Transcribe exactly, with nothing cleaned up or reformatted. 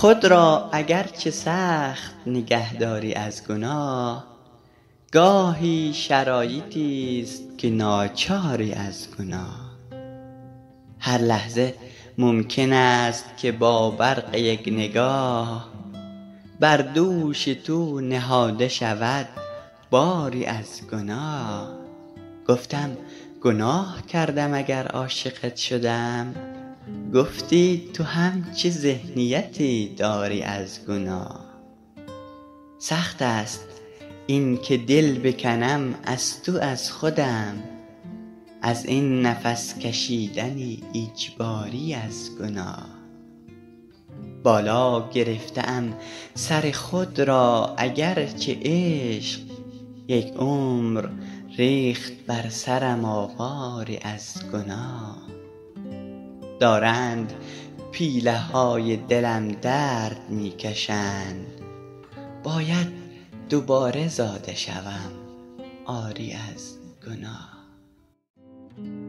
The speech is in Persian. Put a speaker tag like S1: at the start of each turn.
S1: خود را اگر چه سخت نگهداری از گناه، گاهی شرایطی است که ناچاری از گناه. هر لحظه ممکن است که با برق یک نگاه، بر دوش تو نهاده شود باری از گناه. گفتم گناه کردم اگر عاشقت شدم، گفتی تو هم چه ذهنیتی داری از گناه. سخت است این که دل بکنم از تو از خودم، از این نفس کشیدنی اجباری از گناه. بالا گرفته ام سر خود را اگر چه عشق، یک عمر ریخت بر سرم آواری از گناه. دارند پیله های دلم درد می کشند، باید دوباره زاده شوم آری از گناه.